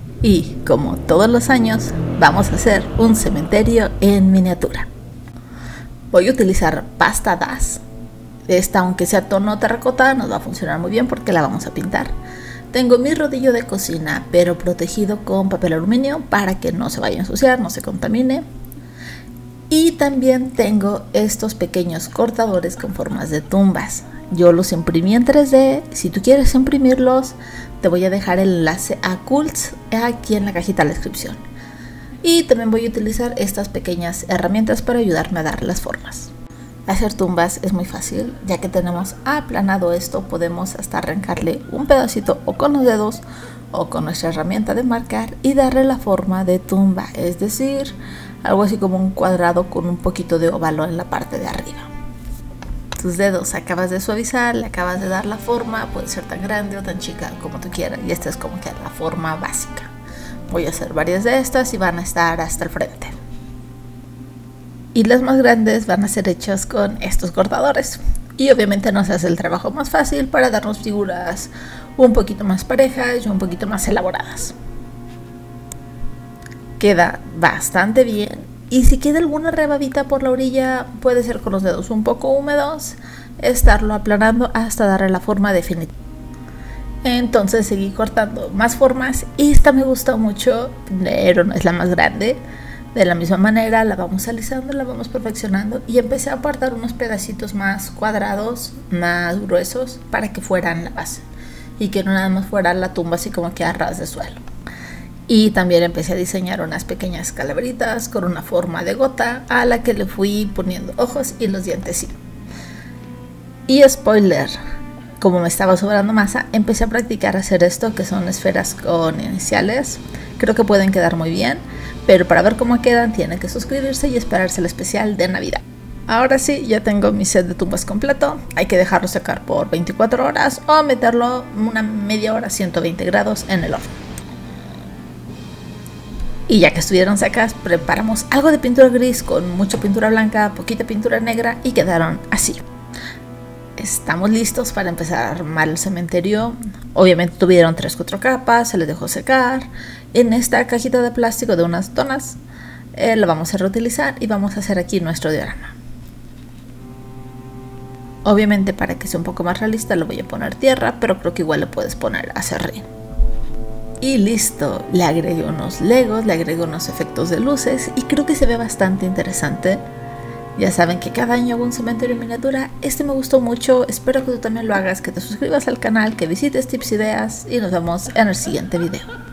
Y como todos los años, vamos a hacer un cementerio en miniatura. Voy a utilizar pasta DAS. Esta, aunque sea tono terracota, nos va a funcionar muy bien porque la vamos a pintar. Tengo mi rodillo de cocina, pero protegido con papel aluminio para que no se vaya a ensuciar, no se contamine. Y también tengo estos pequeños cortadores con formas de tumbas. Yo los imprimí en 3D. Si tú quieres imprimirlos, te voy a dejar el enlace a Cults aquí en la cajita de la descripción. Y también voy a utilizar estas pequeñas herramientas para ayudarme a dar las formas. Hacer tumbas es muy fácil, ya que tenemos aplanado esto, podemos hasta arrancarle un pedacito o con los dedos o con nuestra herramienta de marcar y darle la forma de tumba, es decir, algo así como un cuadrado con un poquito de óvalo en la parte de arriba. Tus dedos acabas de suavizar, le acabas de dar la forma, puede ser tan grande o tan chica como tú quieras, y esta es como que la forma básica. Voy a hacer varias de estas y van a estar hasta el frente. Y las más grandes van a ser hechas con estos cortadores. Y obviamente nos hace el trabajo más fácil para darnos figuras un poquito más parejas y un poquito más elaboradas. Queda bastante bien. Y si queda alguna rebabita por la orilla, puede ser con los dedos un poco húmedos, estarlo aplanando hasta darle la forma definitiva. Entonces seguí cortando más formas y esta me gusta mucho, pero no es la más grande. De la misma manera la vamos alisando, la vamos perfeccionando y empecé a apartar unos pedacitos más cuadrados, más gruesos para que fueran la base y que no nada más fuera la tumba así como que a ras de suelo. Y también empecé a diseñar unas pequeñas calaveritas con una forma de gota a la que le fui poniendo ojos y los dientes. Y spoiler, como me estaba sobrando masa, empecé a practicar hacer esto, que son esferas con iniciales. Creo que pueden quedar muy bien, pero para ver cómo quedan tienen que suscribirse y esperarse el especial de Navidad. Ahora sí, ya tengo mi set de tumbas completo. Hay que dejarlo secar por 24 horas o meterlo una media hora a 120 grados en el horno. Y ya que estuvieron secas, preparamos algo de pintura gris con mucha pintura blanca, poquita pintura negra y quedaron así. Estamos listos para empezar a armar el cementerio. Obviamente tuvieron 3-4 capas, se les dejó secar. En esta cajita de plástico de unas donas la vamos a reutilizar y vamos a hacer aquí nuestro diorama. Obviamente para que sea un poco más realista le voy a poner tierra, pero creo que igual le puedes poner acerrín. Y listo, le agregué unos legos, le agregué unos efectos de luces y creo que se ve bastante interesante. Ya saben que cada año hago un cementerio en miniatura. Este me gustó mucho, espero que tú también lo hagas, que te suscribas al canal, que visites Tips Ideas y nos vemos en el siguiente video.